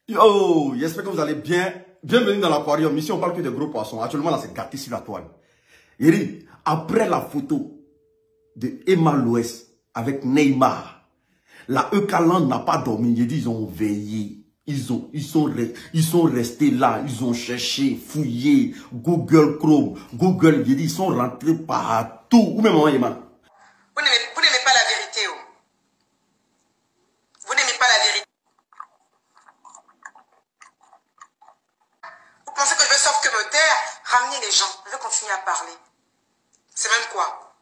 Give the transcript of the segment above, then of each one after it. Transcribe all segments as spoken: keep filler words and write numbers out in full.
Yo, j'espère que vous allez bien. Bienvenue dans l'aquarium. Ici, on parle que de gros poissons. Actuellement, là, c'est gâté sur la toile. Yeri, après la photo de Emma Loès avec Neymar, la Eucaland n'a pas dormi. J'ai dit, ils ont veillé. Ils, ont, ils, sont, ils sont restés là. Ils ont cherché, fouillé. Google Chrome, Google, j'ai dit, ils sont rentrés partout. Où même moi, Emma? Vous n'aimez pas la vérité. Oh. Vous n'aimez pas la vérité. Vous pensez que je vais sauf que me taire, ramener les gens. Je vais continuer à parler. C'est même quoi?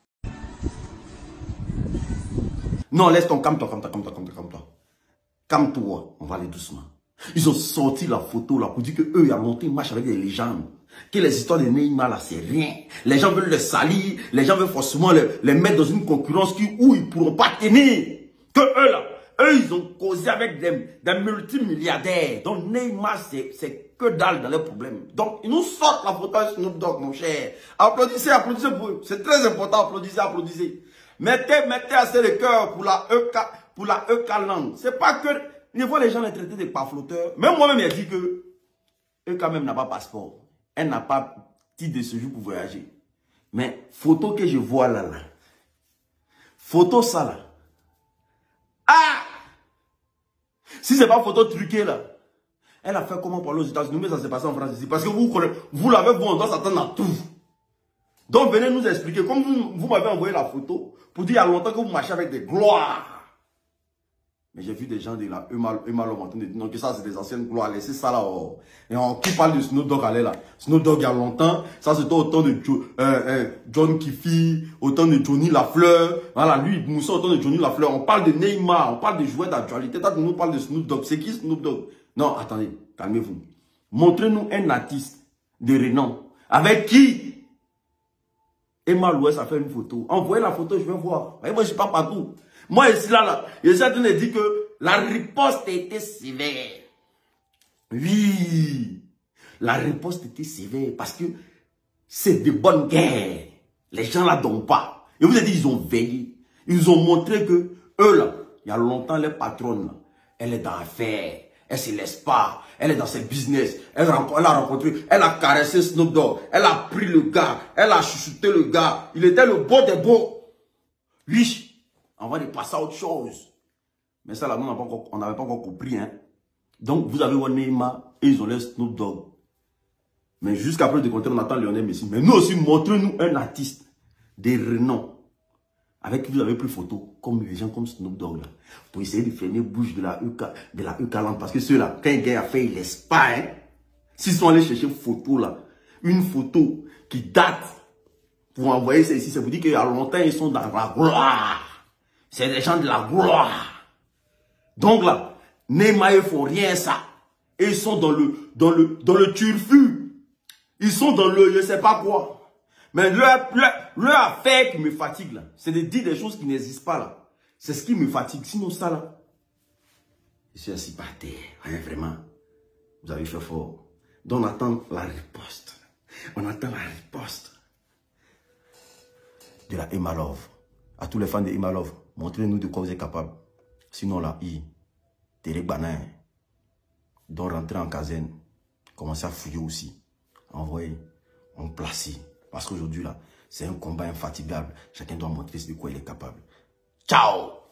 Non, laisse ton, calme-toi, calme-toi, calme-toi, calme-toi, calme-toi. Calme-toi, on va aller doucement. Ils ont sorti la photo là pour dire que eux, ils ont monté une marche avec des légendes. Que les histoires de Neymar là, c'est rien. Les gens veulent le salir, les gens veulent forcément les, les mettre dans une concurrence qui, où ils ne pourront pas tenir. Que eux là, eux, ils ont causé avec des, des multimilliardaires. Donc Neymar, c'est que dalle dans les problèmes. Donc, ils nous sortent la photo de Snoop Dogg, mon cher. Applaudissez, applaudissez pour eux. C'est très important, applaudissez, applaudissez. Mettez, mettez assez de cœur pour la E K, pour la Eucaland. C'est pas que, il faut les gens les traiter de pas flotteurs. Même moi-même, il dit que E K même n'a pas passeport. Elle n'a pas titre de séjour pour voyager. Mais, photo que je vois là, là. Photo ça là. Ah! Si c'est pas photo truquée là. Elle a fait comment parler aux États-Unis, mais ça s'est passé en France ici. Parce que vous, vous l'avez vu, on doit s'attendre à tout. Donc venez nous expliquer. Comme vous, vous m'avez envoyé la photo pour dire il y a longtemps que vous marchez avec des gloires. Mais j'ai vu des gens de la Emma Love en train de dire non, que ça c'est des anciennes gloires. Laissez ça là. Oh. Et on, qui parle de Snoop Dogg, allez là. Snoop Dogg il y a longtemps. Ça c'était autant de jo, euh, euh, John Kiffi, autant de Johnny Lafleur. Voilà, lui, Moussa, autant de Johnny Lafleur. On parle de Neymar, on parle de jouets d'actualité. Toi, tu nous parles de Snoop Dogg. C'est qui Snoop Dogg? Non, attendez, calmez-vous. Montrez-nous un artiste de renom avec qui Emma Loès a fait une photo. Envoyez la photo, je vais voir. Moi, je ne suis pas partout. Moi, ici, là, là, je suis en train de dire que la riposte était sévère. Oui, la riposte était sévère parce que c'est de bonnes guerres. Les gens là donnent pas. Et vous avez dit, ils ont veillé. Ils ont montré que eux, là, il y a longtemps, les patronnes, là, elle est dans l'affaire. Elle ne se laisse pas. Elle est dans ses business. Elle, elle a rencontré, elle a caressé Snoop Dogg. Elle a pris le gars. Elle a chuchoté le gars. Il était le beau des beaux. Oui, on va passer à autre chose. Mais ça, là, nous, on n'avait pas encore compris. Hein. Donc, vous avez Neymar et ils ont l'air Snoop Dogg. Mais jusqu'à preuve de contraire, on attend Lionel Messi. Mais nous aussi, montrez-nous un artiste des renoms avec qui vous avez pris photo, comme les gens comme Snoop Dogg, là, pour essayer de fermer bouche de la Eucaland. Parce que ceux-là, quand un gars a fait, ils ne laissent pas. Hein. S'ils sont allés chercher une photo, là, une photo qui date, pour envoyer ça ici, ça vous dit qu'il y a longtemps, ils sont dans la gloire. C'est des gens de la gloire. Donc là, Neymar, ils ne font rien ça. Et ils sont dans le, dans le, dans le turfu. Ils sont dans le, je ne sais pas quoi. Mais leur, leur, leur affaire qui me fatigue là, c'est de dire des choses qui n'existent pas là. C'est ce qui me fatigue. Sinon ça là, je suis assis par terre. Rien vraiment. Vous avez fait fort. Donc on attend la riposte. On attend la riposte de la Emma Love. À tous les fans de Emma Love, montrez-nous de quoi vous êtes capable. Sinon là, il, Terek Banin, donc rentrer en caserne, commencer à fouiller aussi. Envoyer, on place. Parce qu'aujourd'hui, là, c'est un combat infatigable. Chacun doit montrer de quoi il est capable. Ciao!